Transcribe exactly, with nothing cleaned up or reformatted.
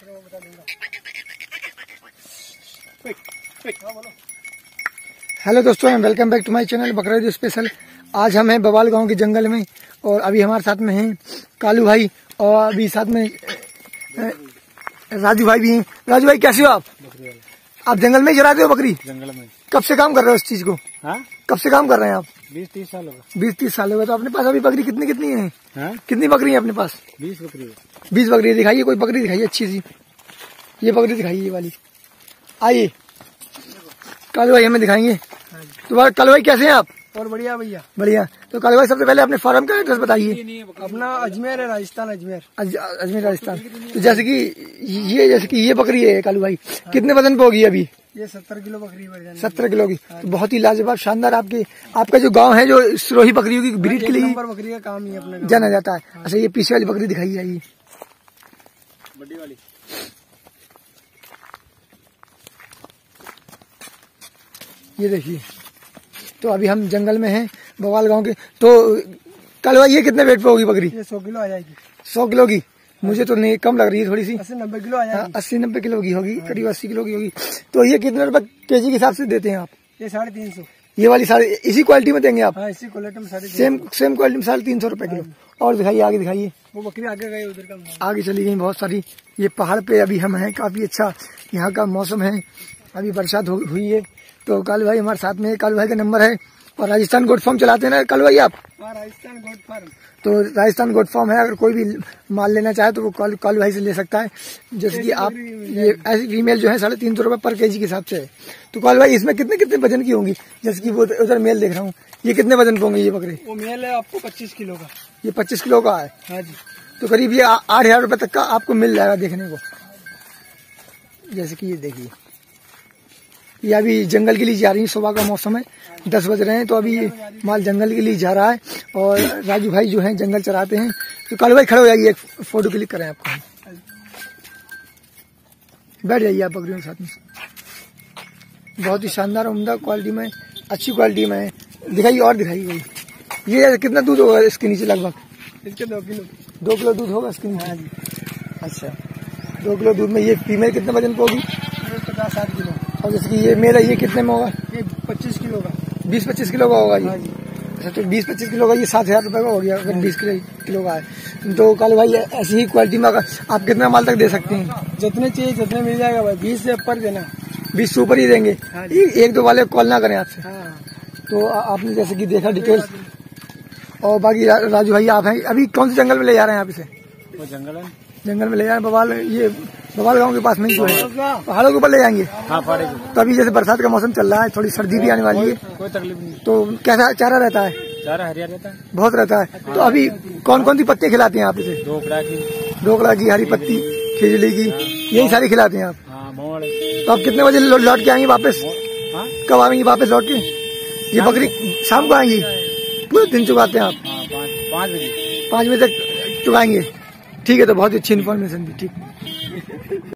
Hello दोस्तों, welcome back to my channel Bakra Eid special. आज हम हैं बवाल गांव के जंगल में और अभी हमारे साथ में हैं कालू भाई और अभी साथ में राजू भाई भी हैं। राजू भाई कैसे हो आप? आप जंगल में ही चराते हो बकरी? जंगल में। कब से काम कर रहे हो इस चीज को? हाँ? कब से काम कर रहे हैं आप? बीस तीस साल होगा। बीस तीस साल हो गए। तो अपने पास अभी बकरी कितनी कितनी है? हाँ? कितनी बकरी है अपने पास? बीस बकरी। बीस बकरी दिखाइए, कोई बकरी दिखाइए अच्छी सी। ये बकरी दिखाइए, ये वाली। आइए कालू भाई हमें दिखाएंगे। तो कालू भाई कैसे हैं आप? और बढ़िया भैया, बढ़िया। तो कालू भाई सबसे पहले अपने फार्म का एड्रेस बताइए। अपना अजमेर है, राजस्थान अजमेर। अज, अजमेर राजस्थान। तो जैसे कि ये जैसे कि ये बकरी है कालू भाई, कितने वजन पे होगी अभी? ये सत्तर किलो बकरी। सत्तर किलो की। तो बहुत ही लाजवाब शानदार आपके आपका जो गांव है, जो सिरोही बकरियों की ब्रीड के लिए बकरी का काम ही अपने जाना जाता है। अच्छा, ये पीछे वाली बकरी दिखाई जाइए, बड़ी वाली। ये देखिए। तो अभी हम जंगल में हैं बवाल गांव के। तो कालू भाई ये कितने वेट पे होगी बकरी? ये सौ किलो आ जाएगी। सौ किलो की? मुझे तो नहीं, कम लग रही है थोड़ी सी। अस्सी नब्बे किलो आ जाएगी। अस्सी नब्बे किलो की होगी, करीब अस्सी किलो की होगी। तो ये कितने रुपए केजी के हिसाब से देते हैं आप? ये साढ़े तीन सौ। ये वाली साढ़े इसी क्वालिटी में देंगे आप? हाँ, इसी क्वालिटी में साढ़े सेम सेम क्वालिटी में साढ़े तीन सौ रुपए किलो। और दिखाइए, आगे दिखाइए। वो बकरी आगे गई, उधर का आगे चली गई बहुत सारी। ये पहाड़ पे अभी हम हैं, काफी अच्छा यहाँ का मौसम है, अभी बरसात हुई है। तो कालू भाई हमारे साथ में, कालू भाई का नंबर है। और राजस्थान गोट फार्म चलाते हैं ना कालू भाई आप? Rajasthan goat farm. तो राजस्थान गोट फार्म है, अगर कोई भी माल लेना चाहे तो वो कालू भाई से ले सकता है। जैसे कि आप ये ऐसी फीमेल जो है साढ़े तीन सौ रुपए पर केजी के हिसाब से है। तो कालू भाई इसमें कितने कितने वजन की होंगी? जैसे कि वो उधर मेल देख रहा हूँ, ये कितने वजन के होंगे ये बकरे? वो मेल है आपको पच्चीस किलो का। ये पच्चीस किलो का है? हाँ जी। तो करीब ये आठ हजार रुपए तक का आपको मिल जाएगा देखने को। जैसे कि ये देखिए, ये अभी जंगल के लिए जा रही है। सुबह का मौसम है, दस बज रहे हैं, तो अभी माल जंगल के लिए जा रहा है। और राजू भाई जो हैं जंगल चराते हैं। तो कालू भाई खड़े हो जाइए, एक फोटो क्लिक करें आपको। बैठ जाइए आप बकरियों के साथ में। बहुत ही शानदार उम्दा क्वालिटी में, अच्छी क्वालिटी में है। दिखाइए और दिखाइए। ये कितना दूध होगा इसके नीचे? लगभग इसके दो किलो दो किलो दूध होगा इसके नीचे। अच्छा, दो किलो दूध में ये फीमेल कितने वजन पे होगी? पचास साठ किलो। और जैसे कि ये मेरा, ये कितने में होगा? ये पच्चीस किलो का। बीस पच्चीस किलो का होगा ये? हाँ जी। अच्छा, तो बीस पच्चीस किलो का ये सात हजार रुपए का हो गया अगर बीस किलो का है। तो कालू भाई ऐसी ही क्वालिटी में आप कितना माल तक दे सकते हैं? जितने चाहिए जितने मिल जाएगा भाई। बीस से ऊपर देना। बीस से ऊपर ही देंगे? हाँ ए, एक दो वाले कॉल ना करें आपसे। हाँ। तो आपने जैसे कि देखा डिटेल्स। और बाकी राजू भाई आप हैं, अभी कौन से जंगल में ले जा रहे हैं आप इसे? वो जंगल है, जंगल में ले जा रहे हैं। बवाल, ये बवाल गांव के पास में ही जो है, पहाड़ों के ऊपर ले जाएंगे। हाँ, पहाड़ी। तो अभी जैसे बरसात का मौसम चल रहा है, थोड़ी सर्दी भी आने वाली है, कोई तकलीफ नहीं। तो कैसा चारा रहता है? चारा हरिया रहता है, बहुत रहता है। तो अभी कौन कौन सी पत्ती खिलाते हैं आप इसे? ढोकड़ा की, ढोकड़ा की, हरी पत्ती, खिजली की, यही सारी खिलाते हैं आप? हाँ, मोड़। तो आप कितने बजे लौट के आएंगे वापस? हाँ? कब आएंगे वापस लौट के? ये बकरी शाम को आएंगी? पूरे दिन चुकाते हैं आप? हाँ, पाँच बजे पाँच बजे तक चुकाएंगे। ठीक है, तो बहुत अच्छी इन्फॉर्मेशन दी। ठीक।